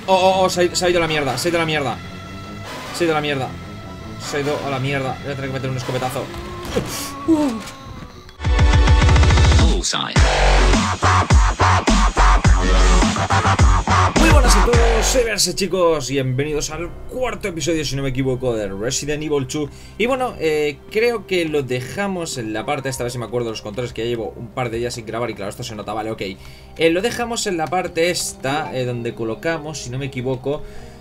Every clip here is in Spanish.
Se ha ido a la mierda, se ha ido a la mierda. Se ha ido a la mierda. Se ha ido a la mierda. Voy a tener que meter un escopetazo. Muy buenas a todos, soy Verse, chicos, y bienvenidos al cuarto episodio, si no me equivoco, de Resident Evil 2. Y bueno, creo que lo dejamos en la parte, esta vez si me acuerdo de los controles, que ya llevo un par de días sin grabar y claro, esto se nota, vale, ok. Lo dejamos en la parte esta, donde colocamos, si no me equivoco,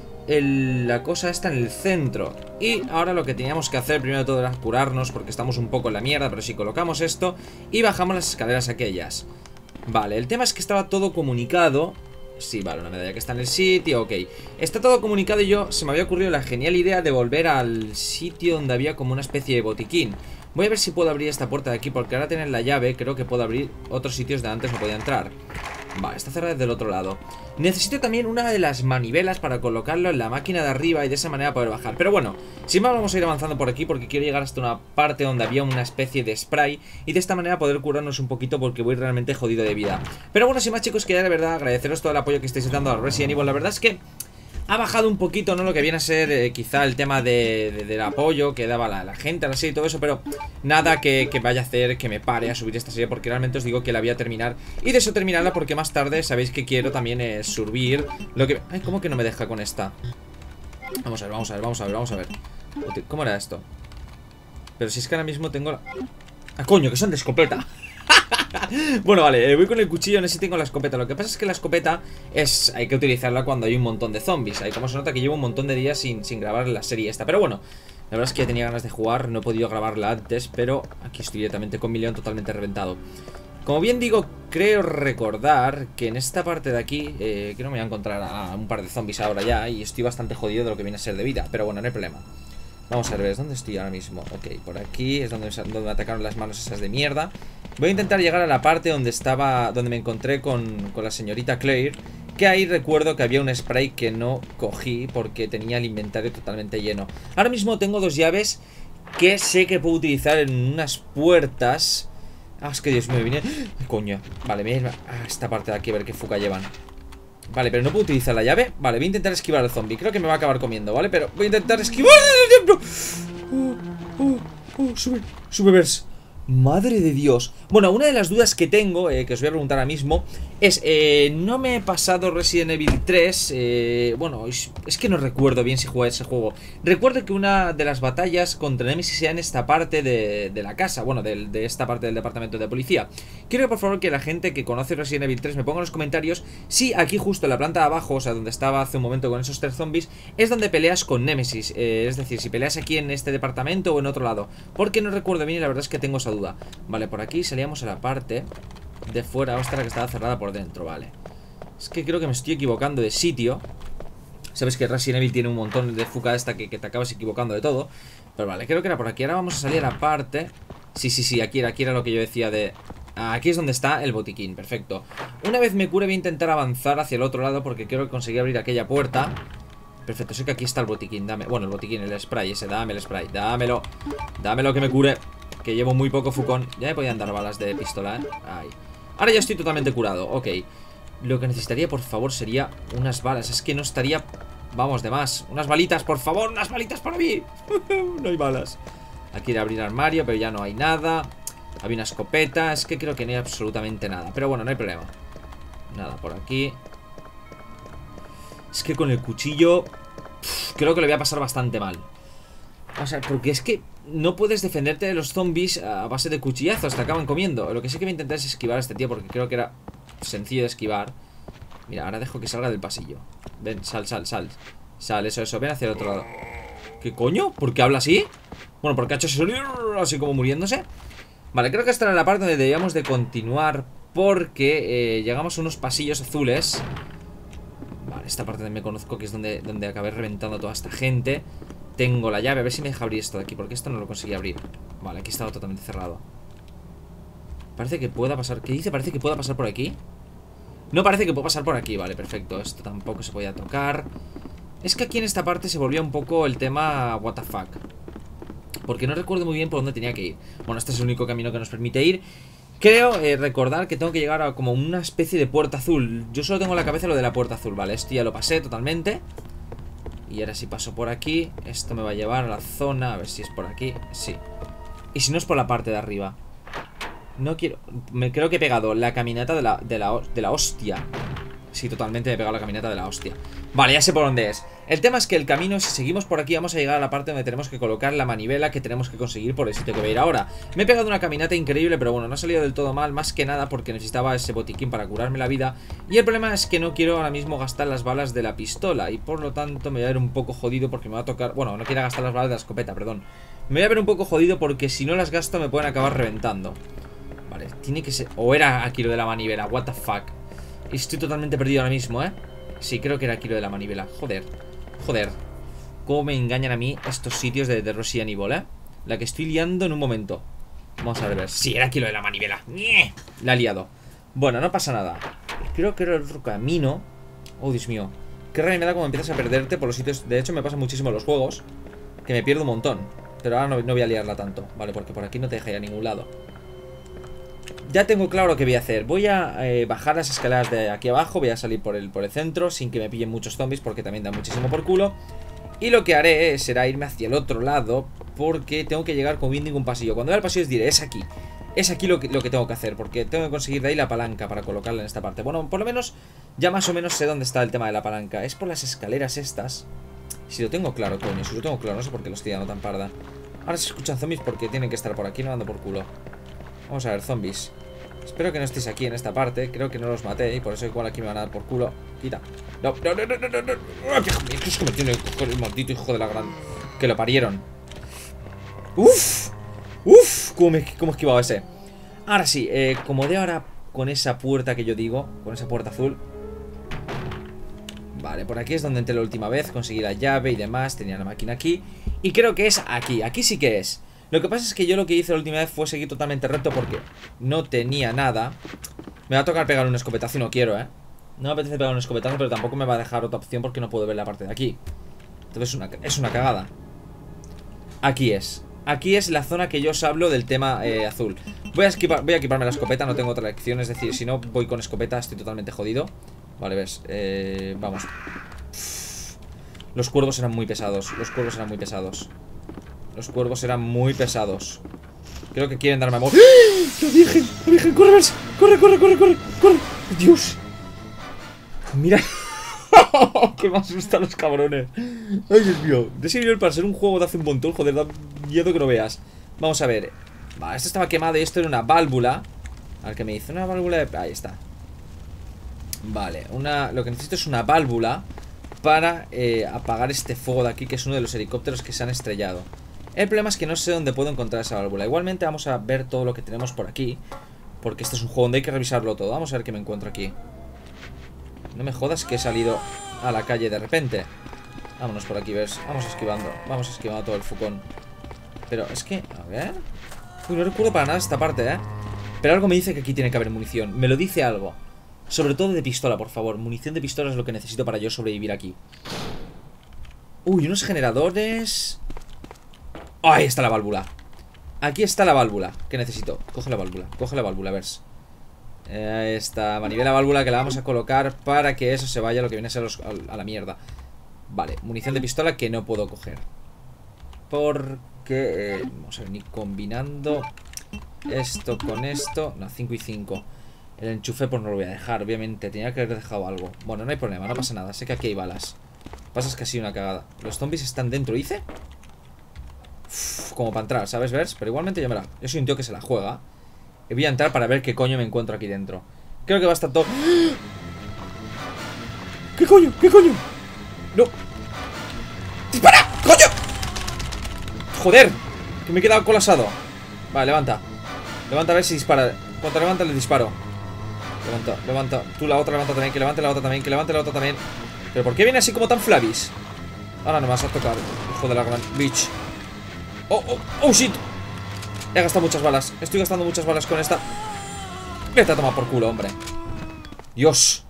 la cosa está en el centro. Y ahora lo que teníamos que hacer primero de todo era curarnos, porque estamos un poco en la mierda. Pero si colocamos esto y bajamos las escaleras aquellas. Vale, el tema es que estaba todo comunicado. Sí, vale, una medalla que está en el sitio, ok. Está todo comunicado y se me había ocurrido la genial idea de volver al sitio donde había como una especie de botiquín. Voy a ver si puedo abrir esta puerta de aquí, porque ahora tener la llave creo que puedo abrir otros sitios de antes no podía entrar. Vale, está cerrada desde el otro lado. Necesito también una de las manivelas para colocarlo en la máquina de arriba y de esa manera poder bajar. Pero bueno, sin más vamos a ir avanzando por aquí, porque quiero llegar hasta una parte donde había una especie de spray y de esta manera poder curarnos un poquito, porque voy realmente jodido de vida. Pero bueno, sin más, chicos, quería de verdad agradeceros todo el apoyo que estáis dando a Resident Evil. La verdad es que ha bajado un poquito, ¿no? Lo que viene a ser quizá el tema del apoyo que daba la gente, así y todo eso. Pero nada que vaya a hacer que me pare a subir esta serie, porque realmente os digo que la voy a terminar. Y de eso terminarla, porque más tarde sabéis que quiero también subir lo que... Ay, ¿cómo que no me deja con esta? Vamos a ver, vamos a ver, vamos a ver, vamos a ver. ¿Cómo era esto? Pero si es que ahora mismo tengo la... ¡Ah, coño! Que son de escopeta. Bueno, vale, voy con el cuchillo, no sé si tengo la escopeta. Lo que pasa es que la escopeta hay que utilizarla cuando hay un montón de zombies. Ahí como se nota que llevo un montón de días sin grabar la serie esta. Pero bueno, la verdad es que ya tenía ganas de jugar. No he podido grabarla antes, pero aquí estoy directamente con mi león totalmente reventado. Como bien digo, creo recordar que en esta parte de aquí que no me voy a encontrar a un par de zombies ahora ya. Y estoy bastante jodido de lo que viene a ser de vida. Pero bueno, no hay problema. Vamos a ver, ¿dónde estoy ahora mismo? Ok, por aquí es donde me atacaron las manos esas de mierda. Voy a intentar llegar a la parte donde me encontré con la señorita Claire. Que ahí recuerdo que había un spray que no cogí porque tenía el inventario totalmente lleno. Ahora mismo tengo dos llaves que sé que puedo utilizar en unas puertas. Ah, es que Dios mío, me viene... ¡Ay, coño! Vale, voy a ir a esta parte de aquí a ver qué fuga llevan. Vale, pero no puedo utilizar la llave. Vale, voy a intentar esquivar al zombie. Creo que me va a acabar comiendo, ¿vale? Pero voy a intentar esquivar. Sube, sube, Vers. Madre de Dios. Bueno, una de las dudas que tengo, que os voy a preguntar ahora mismo, es, no me he pasado Resident Evil 3. Bueno, es que no recuerdo bien si jugué ese juego. Recuerdo que una de las batallas contra Nemesis sea en esta parte de la casa. Bueno, de esta parte del departamento de policía. Quiero por favor que la gente que conoce Resident Evil 3 me ponga en los comentarios si aquí justo en la planta de abajo, o sea, donde estaba hace un momento con esos 3 zombies, es donde peleas con Nemesis. Es decir, si peleas aquí en este departamento o en otro lado. Porque no recuerdo bien y la verdad es que tengo esa duda. Vale, por aquí salíamos a la parte de fuera. Ostras, que estaba cerrada por dentro, vale. Es que creo que me estoy equivocando de sitio. Sabes que Resident Evil tiene un montón de fuga esta que te acabas equivocando de todo. Pero vale, creo que era por aquí. Ahora vamos a salir a la parte... Sí, aquí era lo que yo decía de... Aquí es donde está el botiquín, perfecto. Una vez me cure voy a intentar avanzar hacia el otro lado, porque creo que conseguí abrir aquella puerta. Perfecto, sé que aquí está el botiquín. Dame, bueno, el botiquín, el spray ese, dame el spray. Dámelo, dámelo que me cure, que llevo muy poco fucón. Ya me podían dar balas de pistola, Ahí. Ahora ya estoy totalmente curado, ok. Lo que necesitaría, por favor, sería unas balas. Es que no estaría... Vamos, de más. Unas balitas, por favor, unas balitas para mí. No hay balas. Aquí ir a abrir armario, pero ya no hay nada. Había una escopeta, es que creo que no hay absolutamente nada. Pero bueno, no hay problema. Nada por aquí. Es que con el cuchillo creo que lo voy a pasar bastante mal. O sea, porque es que no puedes defenderte de los zombies a base de cuchillazos, te acaban comiendo. Lo que sí que voy a intentar es esquivar a este tío, porque creo que era sencillo de esquivar. Mira, ahora dejo que salga del pasillo. Ven, sal. Sal, eso, ven hacia el otro lado. ¿Qué coño? ¿Por qué habla así? Bueno, porque ha hecho ese sonido así como muriéndose. Vale, creo que esta era la parte donde debíamos de continuar, porque llegamos a unos pasillos azules. Vale, esta parte me conozco, que es donde acabé reventando a toda esta gente. Tengo la llave, a ver si me deja abrir esto de aquí, porque esto no lo conseguí abrir. Vale, aquí estaba totalmente cerrado. Parece que pueda pasar... ¿Qué dice? Parece que pueda pasar por aquí. No parece que pueda pasar por aquí, vale, perfecto. Esto tampoco se podía tocar. Es que aquí en esta parte se volvió un poco el tema what the fuck, porque no recuerdo muy bien por dónde tenía que ir. Bueno, este es el único camino que nos permite ir. Creo recordar que tengo que llegar a como una especie de puerta azul. Yo solo tengo en la cabeza lo de la puerta azul, vale, esto ya lo pasé totalmente. Y ahora si paso por aquí, esto me va a llevar a la zona, a ver si es por aquí, sí. Y si no es por la parte de arriba. No quiero, creo que he pegado la caminata de la hostia. Sí, totalmente me he pegado la caminata de la hostia. Vale, ya sé por dónde es. El tema es que el camino, si seguimos por aquí, vamos a llegar a la parte donde tenemos que colocar la manivela que tenemos que conseguir por el sitio que voy a ir ahora. Me he pegado una caminata increíble, pero bueno, no ha salido del todo mal, más que nada porque necesitaba ese botiquín para curarme la vida. Y el problema es que no quiero ahora mismo gastar las balas de la pistola, y por lo tanto me voy a ver un poco jodido porque me va a tocar... Bueno, no quiero gastar las balas de la escopeta, perdón. Me voy a ver un poco jodido porque si no las gasto me pueden acabar reventando. Vale, tiene que ser... O era aquí lo de la manivela, what the fuck. Estoy totalmente perdido ahora mismo, ¿eh? Sí, creo que era aquí lo de la manivela. Joder, joder. Cómo me engañan a mí estos sitios de Resident Evil, ¿eh? La que estoy liando en un momento. Vamos a ver. Sí, era aquí lo de la manivela. ¡Nie! La he liado. Bueno, no pasa nada. Creo que era el otro camino. Oh, Dios mío. Qué rabia me da cuando empiezas a perderte por los sitios. De hecho, me pasa muchísimo en los juegos, que me pierdo un montón. Pero ahora no voy a liarla tanto, ¿vale? Porque por aquí no te deja ir a ningún lado. Ya tengo claro lo que voy a hacer. Voy a bajar las escaleras de aquí abajo. Voy a salir por el centro sin que me pillen muchos zombies, porque también da muchísimo por culo. Y lo que haré será irme hacia el otro lado, porque tengo que llegar como bien ningún pasillo. Cuando vea el pasillo os diré, es aquí. Es aquí lo que tengo que hacer, porque tengo que conseguir de ahí la palanca para colocarla en esta parte. Bueno, por lo menos ya más o menos sé dónde está el tema de la palanca. Es por las escaleras estas. Si lo tengo claro, coño, si lo tengo claro. No sé por qué lo estoy dando tan parda. Ahora se escuchan zombies porque tienen que estar por aquí, no dando por culo. Vamos a ver, zombies. Espero que no estéis aquí en esta parte. Creo que no los maté y por eso igual aquí me van a dar por culo. Quita. No, no, no, no, no, no. Es que me tiene el maldito hijo de la gran... Que lo parieron. Uf. Uf. ¿Cómo he esquivado ese? Ahora sí, como de ahora con esa puerta que yo digo, con esa puerta azul. Vale, por aquí es donde entré la última vez. Conseguí la llave y demás. Tenía la máquina aquí. Y creo que es aquí. Aquí sí que es. Lo que pasa es que yo lo que hice la última vez fue seguir totalmente recto porque no tenía nada. Me va a tocar pegar un escopetazo y no quiero, ¿eh? No me apetece pegar un escopetazo, pero tampoco me va a dejar otra opción porque no puedo ver la parte de aquí. Entonces es una cagada. Aquí es. Aquí es la zona que yo os hablo del tema azul. Voy a equiparme la escopeta, no tengo otra elección. Es decir, si no voy con escopeta estoy totalmente jodido. Vale, ves. Vamos. Los cuervos eran muy pesados. Los cuervos eran muy pesados. Los cuervos eran muy pesados. Creo que quieren darme amor. ¡Ah! ¡La virgen! ¡La virgen! ¡Corre, Vals! ¡Corre, corre, corre, corre! ¡Corre! ¡Dios! Mira. ¡Qué me asustan los cabrones! ¡Ay, Dios mío! Resident Evil para ser un juego de hace un montón, joder, da miedo que no veas. Vamos a ver. Vale, esto estaba quemado y esto era una válvula. Al que me dice una válvula de... Ahí está. Vale, lo que necesito es una válvula para apagar este fuego de aquí, que es uno de los helicópteros que se han estrellado. El problema es que no sé dónde puedo encontrar esa válvula. Igualmente vamos a ver todo lo que tenemos por aquí, porque este es un juego donde hay que revisarlo todo. Vamos a ver qué me encuentro aquí. No me jodas que he salido a la calle de repente. Vámonos por aquí, ¿ves? Vamos esquivando todo el fucón. Pero es que, a ver... Uy, no recuerdo para nada esta parte, ¿eh? Pero algo me dice que aquí tiene que haber munición. Me lo dice algo. Sobre todo de pistola, por favor. Munición de pistola es lo que necesito para yo sobrevivir aquí. Uy, unos generadores... Oh, ahí está la válvula. Aquí está la válvula que necesito. Coge la válvula, a ver. Ahí está, manivela válvula que la vamos a colocar para que eso se vaya, lo que viene a ser a la mierda. Vale, munición de pistola que no puedo coger porque vamos a ver, ni combinando esto con esto. No, 5 y 5. El enchufe pues no lo voy a dejar, obviamente. Tenía que haber dejado algo. Bueno, no hay problema, no pasa nada. Sé que aquí hay balas. Lo que pasa es que ha sido una cagada. Los zombies están dentro, ¿hice? Como para entrar, ¿sabes? ¿Ves? Pero igualmente yo soy un tío que se la juega. Y voy a entrar para ver qué coño me encuentro aquí dentro. Creo que va a estar todo... ¿Qué coño? ¿Qué coño? No. ¡Dispara! ¡Coño! Joder, que me he quedado colapsado. Vale, levanta. Levanta a ver si dispara. Cuando levanta le disparo. Levanta. Tú la otra levanta también. Que levante la otra también. Que levante la otra también. ¿Pero por qué viene así como tan flavis? Ahora no me vas a tocar, hijo de la gran bitch. Oh, shit. He gastado muchas balas. Estoy gastando muchas balas con esta. Vete a tomar por culo, hombre. Dios.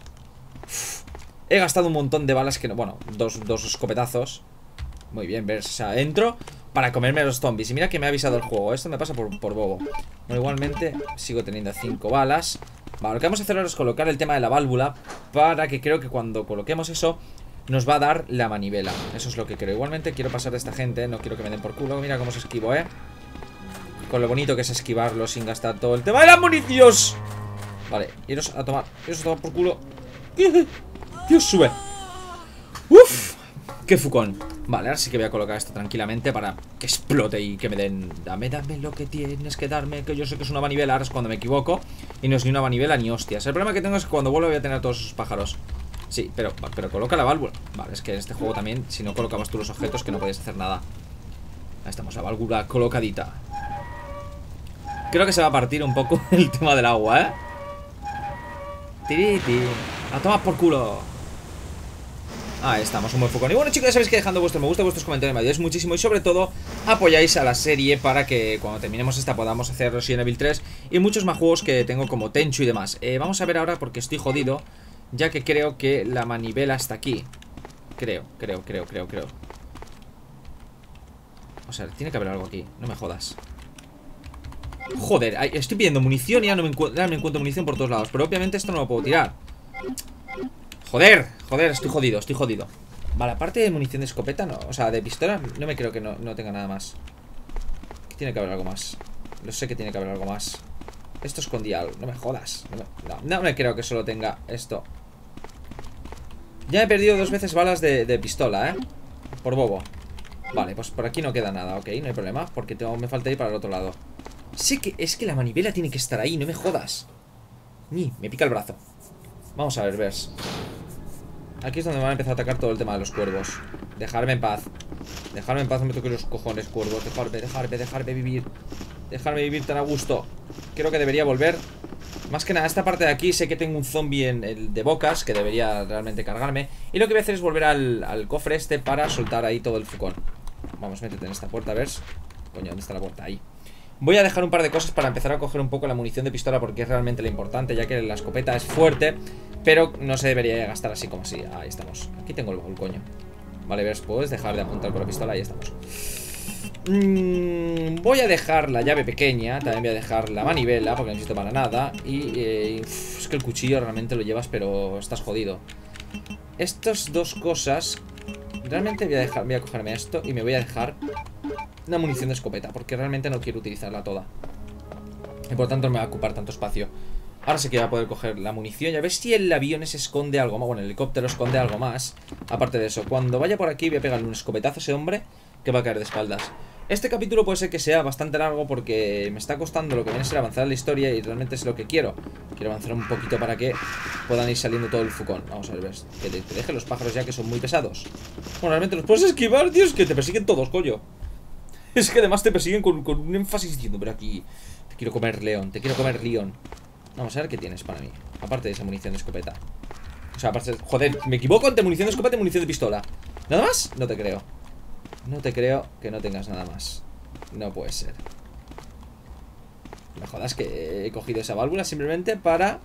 He gastado un montón de balas que no... Bueno, dos escopetazos. Muy bien, ves, o sea, entro para comerme a los zombies. Y mira que me ha avisado el juego. Esto me pasa por bobo. Bueno, igualmente sigo teniendo 5 balas. Vale, lo que vamos a hacer ahora es colocar el tema de la válvula, para que creo que cuando coloquemos eso nos va a dar la manivela. Eso es lo que creo. Igualmente quiero pasar de esta gente. No quiero que me den por culo. Mira cómo se esquivo, con lo bonito que es esquivarlo sin gastar todo el tema de las municiones. Vale, iros a tomar por culo. Dios, sube. Uf, qué fucón. Vale, ahora sí que voy a colocar esto tranquilamente para que explote y que me den. Dame lo que tienes que darme, que yo sé que es una manivela. Ahora es cuando me equivoco y no es ni una manivela ni hostias. El problema que tengo es que cuando vuelvo voy a tener todos esos pájaros. Sí, pero coloca la válvula. Vale, es que en este juego también, si no colocabas tú los objetos, que no podías hacer nada. Ahí estamos, la válvula colocadita. Creo que se va a partir un poco el tema del agua, Tiriti. A tomar por culo. Ahí estamos, un buen focón. Y bueno, chicos, ya sabéis que dejando vuestro me gusta, vuestros comentarios me ayudáis muchísimo. Y sobre todo, apoyáis a la serie para que cuando terminemos esta podamos hacer Resident Evil 3 y muchos más juegos que tengo como Tenchu y demás. Vamos a ver ahora porque estoy jodido, ya que creo que la manivela está aquí. Creo. O sea, tiene que haber algo aquí, no me jodas. Joder, estoy pidiendo munición y ya no me encuentro munición por todos lados. Pero obviamente esto no lo puedo tirar. Joder, estoy jodido. Vale, aparte de munición de escopeta, no, o sea, de pistola, no me creo que no tenga nada más. Tiene que haber algo más. Lo sé que tiene que haber algo más. Esto escondía algo, no me jodas. No me creo que solo tenga esto. Ya he perdido 2 veces balas de pistola, por bobo. Vale, pues por aquí no queda nada, ok, no hay problema. Porque me falta ir para el otro lado. Sí que es que la manivela tiene que estar ahí, no me jodas. Me pica el brazo. Vamos a ver, ves. Aquí es donde me van a empezar a atacar todo el tema de los cuervos. Dejarme en paz. No me toques los cojones, cuervos. Dejarme vivir. Dejarme vivir tan a gusto. Creo que debería volver. Más que nada, esta parte de aquí sé que tengo un zombie en el de bocas que debería realmente cargarme. Y lo que voy a hacer es volver al cofre este para soltar ahí todo el fucón. Vamos, métete en esta puerta, ¿ves? Coño, ¿dónde está la puerta? Ahí. Voy a dejar un par de cosas para empezar a coger un poco la munición de pistola, porque es realmente lo importante, ya que la escopeta es fuerte, pero no se debería gastar así como así. Ahí estamos. Aquí tengo el baúl, coño. Vale, ves, puedes dejar de apuntar con la pistola. Ahí estamos. Voy a dejar la llave pequeña. También voy a dejar la manivela, porque no necesito para nada. Y es que el cuchillo realmente lo llevas, pero estás jodido. Estas dos cosas realmente voy a cogerme esto y me voy a dejar una munición de escopeta, porque realmente no quiero utilizarla toda y por tanto no me va a ocupar tanto espacio. Ahora sí que voy a poder coger la munición. Y a ver si el avión se esconde algo más. Bueno, el helicóptero esconde algo más. Aparte de eso, cuando vaya por aquí voy a pegarle un escopetazo a ese hombre que va a caer de espaldas. Este capítulo puede ser que sea bastante largo, porque me está costando lo que viene a ser avanzar en la historia, y realmente es lo que quiero. Quiero avanzar un poquito para que puedan ir saliendo todo el fucón. Vamos a ver, ¿ves? Que te dejen los pájaros ya, que son muy pesados. Bueno, realmente los puedes esquivar, Dios, que te persiguen todos, coño. Es que además te persiguen con un énfasis diciendo, pero aquí te quiero comer, León, te quiero comer, León. Vamos a ver qué tienes para mí, aparte de esa munición de escopeta. O sea, aparte, joder, me equivoco entre munición de escopeta y munición de pistola. ¿Nada más? No te creo. No te creo que no tengas nada más. No puede ser. No jodas que he cogido esa válvula simplemente para...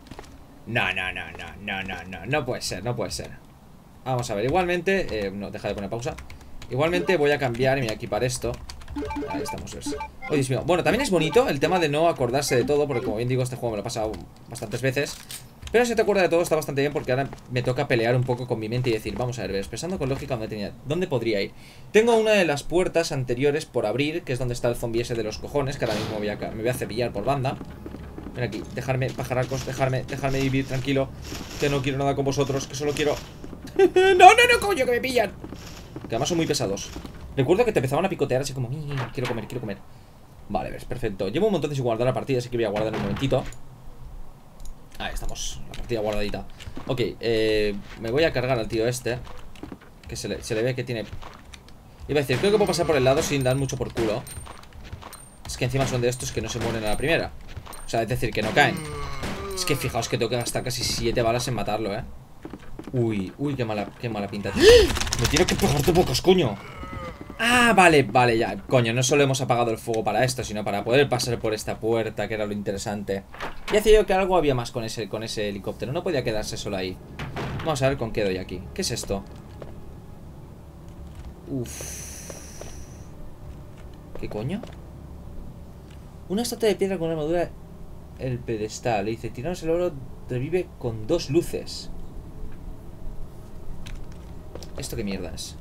No puede ser, no puede ser. Vamos a ver, igualmente no, deja de poner pausa. Igualmente voy a cambiar y me voy a equipar esto. Ahí estamos, ¿ves? Oh, Dios mío. Bueno, también es bonito el tema de no acordarse de todo, porque como bien digo, este juego me lo he pasado bastantes veces. Pero si te acuerdas de todo está bastante bien, porque ahora me toca pelear un poco con mi mente y decir, vamos a ver, ¿ves? Pensando con lógica, ¿dónde podría ir? Tengo una de las puertas anteriores por abrir, que es donde está el zombie ese de los cojones, que ahora mismo me voy a cepillar por banda. Ven aquí, dejarme, pajaracos, dejarme vivir tranquilo, que no quiero nada con vosotros, que solo quiero... No, coño, que me pillan. Que además son muy pesados. Recuerdo que te empezaban a picotear así como, quiero comer. Vale, ves, perfecto. Llevo un montón de sin guardar la partida, así que voy a guardar un momentito. Ahí estamos, la partida guardadita. Ok, me voy a cargar al tío este, que se le ve que tiene... Iba a decir, creo que puedo pasar por el lado sin dar mucho por culo. Es que encima son de estos que no se mueren a la primera. O sea, es decir, que no caen. Es que fijaos que tengo que gastar casi 7 balas en matarlo, Uy, qué mala pinta. Me quiero que pegar de bocas, coño. Ah, vale, ya. Coño, no solo hemos apagado el fuego para esto, sino para poder pasar por esta puerta, que era lo interesante. Y hacía yo que algo había más con ese helicóptero. No podía quedarse solo ahí. Vamos a ver con qué doy aquí. ¿Qué es esto? Uf. ¿Qué coño? Una estatua de piedra con una armadura. El pedestal. Le dice, tiranos el oro revive con 2 luces. ¿Esto qué mierda es?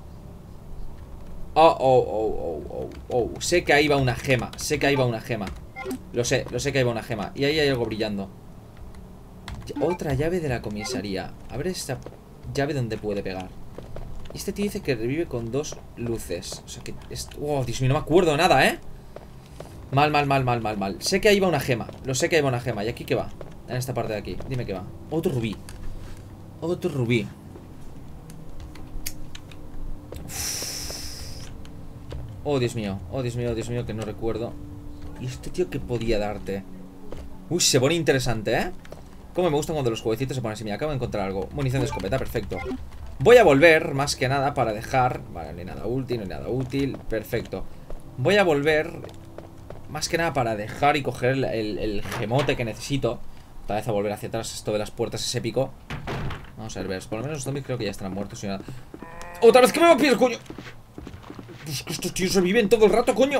Sé que ahí va una gema. Sé que ahí va una gema. Lo sé que ahí va una gema. Y ahí hay algo brillando. Otra llave de la comisaría. A ver esta llave donde puede pegar. Y este tío dice que revive con 2 luces. O sea que... Oh, Dios mío, no me acuerdo de nada, ¿eh? Mal. Sé que ahí va una gema. Lo sé que ahí va una gema. ¿Y aquí qué va? En esta parte de aquí. Dime qué va. Otro rubí. Otro rubí. Oh, Dios mío, que no recuerdo. ¿Y este tío qué podía darte? Uy, se pone interesante, ¿eh? Como me gusta cuando los jueguecitos se ponen así. Mira, acabo de encontrar algo. Munición de escopeta, perfecto. Voy a volver, más que nada, para dejar... Vale, no hay nada útil, perfecto. Voy a volver, más que nada, para dejar y coger el gemote que necesito. Otra vez a volver hacia atrás. Esto de las puertas es épico. Vamos a ver, por lo menos los zombies creo que ya están muertos y nada. ¡Otra vez que me va a pillar, coño! Pues que estos tíos reviven todo el rato, coño.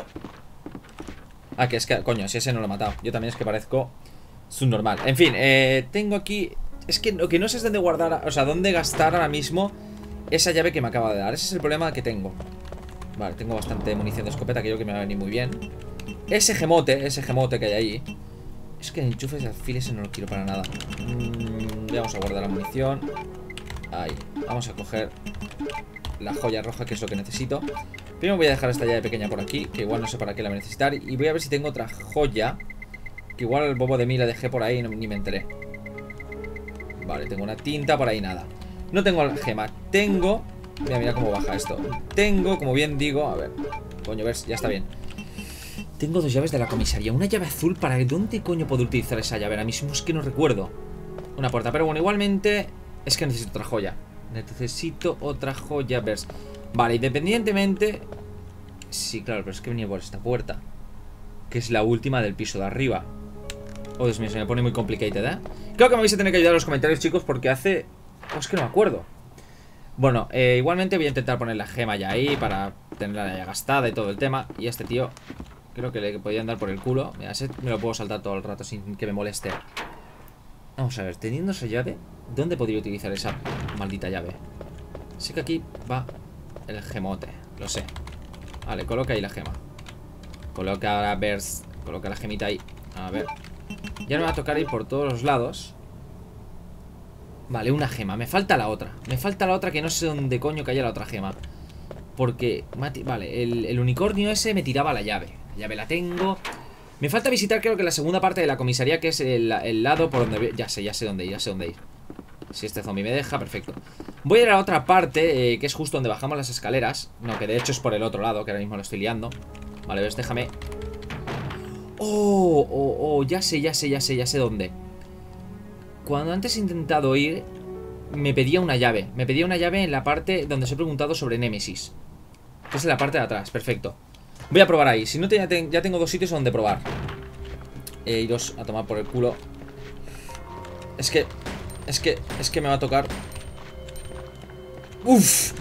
Ah, que es que, coño, si ese no lo he matado. Yo también es que parezco subnormal. En fin, tengo aquí... Es que lo que no sé es dónde guardar, o sea, dónde gastar ahora mismo esa llave que me acaba de dar. Ese es el problema que tengo. Vale, tengo bastante munición de escopeta, que yo creo que me va a venir muy bien. Ese gemote que hay ahí. Es que el enchufe de alfil ese no lo quiero para nada. Vamos a guardar la munición. Ahí, vamos a coger la joya roja, que es lo que necesito. Primero voy a dejar esta llave pequeña por aquí, que igual no sé para qué la voy a necesitar. Y voy a ver si tengo otra joya, que igual el bobo de mí la dejé por ahí y ni me enteré. Vale, tengo una tinta por ahí, nada. No tengo la gema, tengo... Mira cómo baja esto. Tengo, como bien digo, a ver. Coño, ves, ya está bien. Tengo 2 llaves de la comisaría. Una llave azul, ¿para dónde coño puedo utilizar esa llave? Ahora mismo es que no recuerdo. Una puerta, pero bueno, igualmente es que necesito otra joya. Necesito otra joya, ves. Vale, independientemente... Sí, claro, pero es que venía por esta puerta, que es la última del piso de arriba. Oh, Dios mío, se me pone muy complicated, ¿eh? Creo que me vais a tener que ayudar en los comentarios, chicos, porque hace... Oh, es que no me acuerdo. Bueno, igualmente voy a intentar poner la gema ya ahí para tenerla ya gastada y todo el tema. Y a este tío creo que le podían dar por el culo. Mira, ese me lo puedo saltar todo el rato sin que me moleste. Vamos a ver, teniendo esa llave, ¿dónde podría utilizar esa maldita llave? Sé que aquí va el gemote, lo sé. Vale, coloca ahí la gema. Coloca la coloca la gemita ahí. A ver. Ya me va a tocar ir por todos los lados. Vale, una gema, me falta la otra. Me falta la otra, que no sé dónde coño cayó la otra gema. Porque, vale, el unicornio ese me tiraba la llave. La llave la tengo. Me falta visitar creo que la segunda parte de la comisaría, que es el lado por donde... Ya sé dónde ir, Si este zombie me deja, perfecto. Voy a ir a la otra parte, que es justo donde bajamos las escaleras. No, que de hecho es por el otro lado, que ahora mismo lo estoy liando. Vale, ves, déjame. Ya sé dónde. Cuando antes he intentado ir, me pedía una llave. Me pedía una llave en la parte donde os he preguntado sobre Némesis, que es en la parte de atrás, perfecto. Voy a probar ahí, si no ya tengo 2 sitios donde probar. Iros a tomar por el culo. Es que me va a tocar. Uf.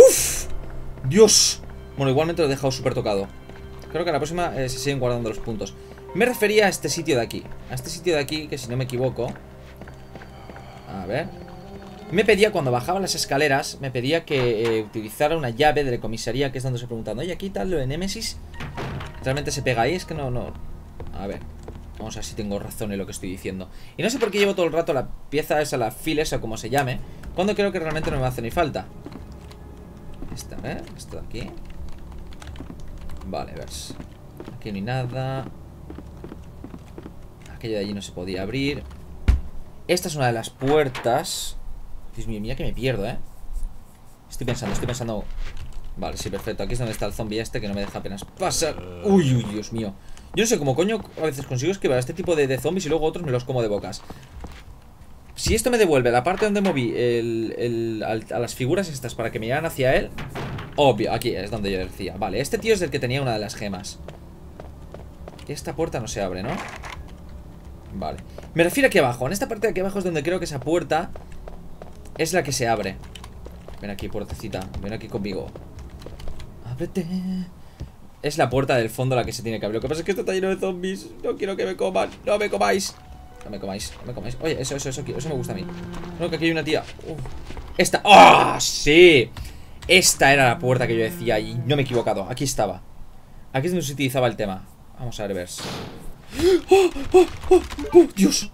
Dios. Bueno, igualmente lo he dejado súper tocado. Creo que a la próxima se siguen guardando los puntos. Me refería a este sitio de aquí. A este sitio de aquí, que si no me equivoco... A ver... Me pedía, cuando bajaba las escaleras, me pedía que utilizara una llave de la comisaría, que es donde os he preguntado. Oye, aquí tal, lo de Némesis, ¿realmente se pega ahí? Es que no... A ver, vamos a ver si tengo razón en lo que estoy diciendo. Y no sé por qué llevo todo el rato la pieza esa, la fil esa, como se llame, cuando creo que realmente no me hace ni falta. Esta, ¿eh? Esto de aquí. Vale, a ver. Aquí no hay nada. Aquello de allí no se podía abrir. Esta es una de las puertas. Dios mío, mira que me pierdo, ¿eh? Estoy pensando. Vale, sí, perfecto. Aquí es donde está el zombie este, que no me deja apenas pasar. Uy, Dios mío. Yo no sé cómo coño a veces consigo esquivar este tipo de zombies y luego otros me los como de bocas. Si esto me devuelve la parte donde moví a las figuras estas para que me llevaran hacia él. Obvio, aquí es donde yo decía. Vale, este tío es el que tenía una de las gemas. Esta puerta no se abre, ¿no? Vale, me refiero aquí abajo. En esta parte de aquí abajo es donde creo que esa puerta es la que se abre. Ven aquí, puertecita, ven aquí conmigo. Ábrete. Es la puerta del fondo la que se tiene que abrir. Lo que pasa es que esto está lleno de zombies. No quiero que me coman. No me comáis. No me comáis, no me comáis. Oye, eso me gusta a mí. No, que aquí hay una tía. Esta. ¡Oh! ¡Sí! Esta era la puerta que yo decía y no me he equivocado. Aquí estaba. Aquí es donde se utilizaba el tema. Vamos a ver, vers. ¡Oh! ¡Oh! ¡Oh! ¡Oh! ¡Dios!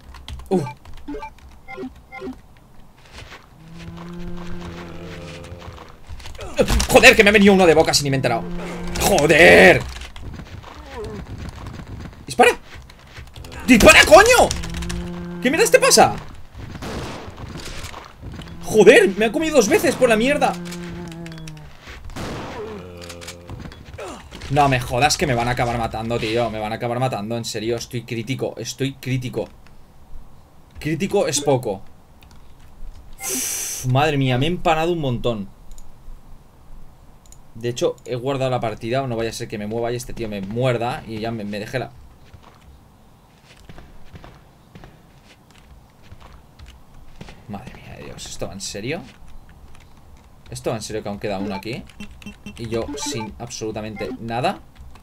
¡Joder! Que me ha venido uno de boca sin ni me he enterado. ¡Joder! ¡Dispara! ¡Dispara, coño! ¿Qué mierda te pasa? ¡Joder! Me ha comido 2 veces por la mierda. No me jodas que me van a acabar matando, tío. Me van a acabar matando, en serio. Estoy crítico, estoy crítico. Crítico es poco. Uf, madre mía, me he empanado un montón. De hecho, he guardado la partida. No vaya a ser que me mueva y este tío me muerda y ya me deje la... Madre mía de Dios, ¿esto va en serio? ¿Esto va en serio que aún queda uno aquí? Y yo sin absolutamente nada.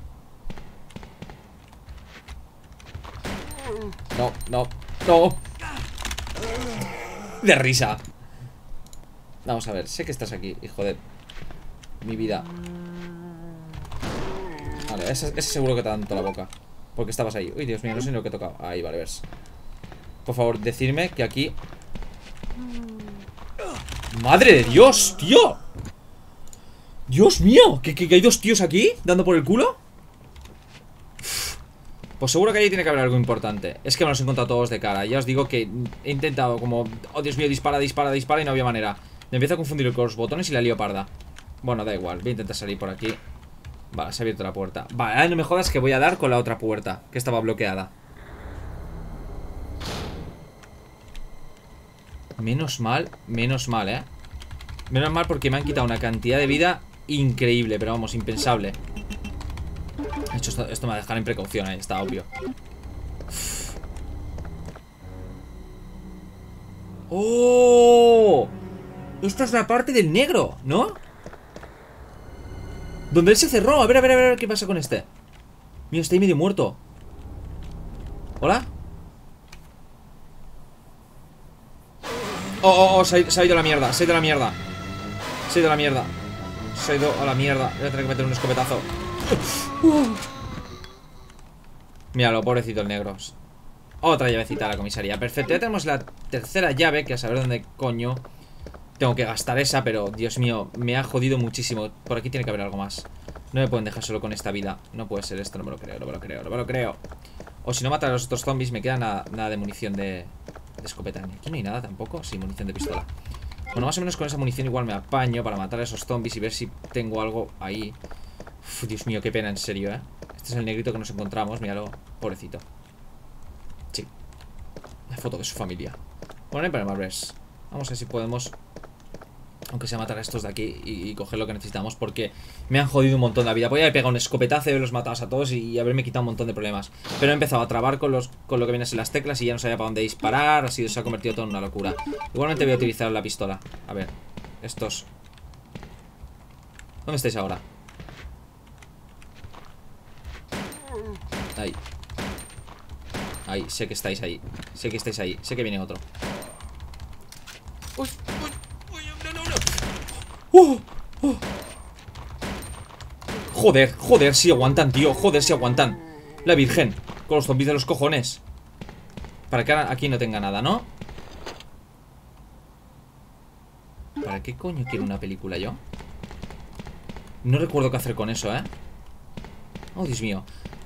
No, no, no. De risa. Vamos a ver, sé que estás aquí, hijo de mi vida. Vale, ese seguro que te ha dado la boca. Porque estabas ahí. Uy, Dios mío, no sé ni lo que he tocado. Ahí, vale, ves. Por favor, decidme que aquí... ¡Madre de Dios, tío! ¡Dios mío! ¿Que hay 2 tíos aquí dando por el culo? Pues seguro que ahí tiene que haber algo importante. Es que me los he encontrado todos de cara. Ya os digo que he intentado como... Oh, Dios mío, dispara, dispara, dispara y no había manera. Me empiezo a confundir con los botones y la lío parda. Bueno, da igual, voy a intentar salir por aquí. Vale, se ha abierto la puerta. Vale, no me jodas que voy a dar con la otra puerta que estaba bloqueada. Menos mal, Menos mal porque me han quitado una cantidad de vida increíble, pero vamos, impensable. De hecho, esto me va a dejar en precaución, está obvio. ¡Oh! Esta es la parte del negro, ¿no? Donde él se cerró. A ver qué pasa con este. Mira, está ahí medio muerto. ¿Hola? Oh, se ha ido a la mierda. Se ha ido a la mierda. Se ha ido a la mierda. Se ha ido a la mierda. Voy a tener que meter un escopetazo. Míralo, pobrecito el negro. Otra llavecita a la comisaría. Perfecto, ya tenemos la tercera llave. Que a saber dónde coño tengo que gastar esa, pero Dios mío, me ha jodido muchísimo. Por aquí tiene que haber algo más. No me pueden dejar solo con esta vida. No puede ser esto, no me lo creo, no me lo creo, no me lo creo. O si no matan a los otros zombies, me queda nada de munición de escopeta. Aquí no hay nada tampoco. Sí, munición de pistola. Bueno, más o menos con esa munición igual me apaño para matar a esos zombies y ver si tengo algo ahí. Uf, Dios mío, qué pena, en serio, Este es el negrito que nos encontramos, míralo, pobrecito. Sí. La foto de su familia. Bueno, no hay problema, ves. Vamos a ver si podemos, aunque sea, matar a estos de aquí y coger lo que necesitamos, porque me han jodido un montón la vida. Podría haber pegado un escopetazo y los matados a todos y haberme quitado un montón de problemas. Pero he empezado a trabar con lo que viene a ser las teclas y ya no sabía para dónde disparar. Así se ha convertido todo en una locura. Igualmente voy a utilizar la pistola. A ver, estos. ¿Dónde estáis ahora? Ahí. Ahí, sé que estáis ahí. Sé que estáis ahí. Sé que viene otro. ¡Uy! ¡No! Joder, si aguantan, tío. Joder, si aguantan. La virgen, con los zombies de los cojones. Para que aquí no tenga nada, ¿no? ¿Para qué coño quiero una película yo? No recuerdo qué hacer con eso, Oh, Dios mío.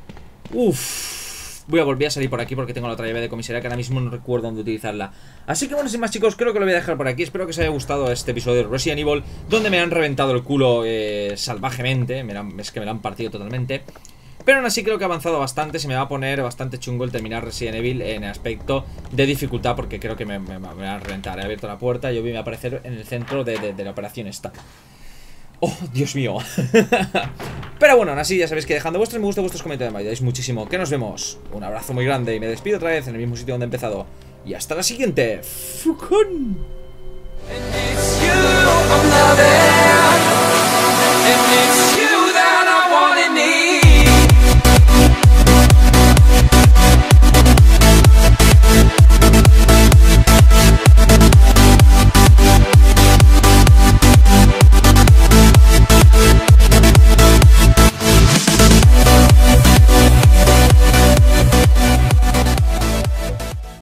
Voy a volver a salir por aquí porque tengo la otra llave de comisaría que ahora mismo no recuerdo dónde utilizarla. Así que bueno, sin más, chicos, creo que lo voy a dejar por aquí. Espero que os haya gustado este episodio de Resident Evil, donde me han reventado el culo salvajemente. Es que me lo han partido totalmente. Pero aún así creo que he avanzado bastante. Se me va a poner bastante chungo el terminar Resident Evil en aspecto de dificultad, porque creo que me va a reventar. He abierto la puerta y yo voy a aparecer en el centro de la operación esta. Oh, Dios mío. Pero bueno, aún así ya sabéis que dejando vuestros me gusta, vuestros comentarios me ayudáis muchísimo. Que nos vemos. Un abrazo muy grande y me despido otra vez en el mismo sitio donde he empezado. Y hasta la siguiente. ¡Fucón!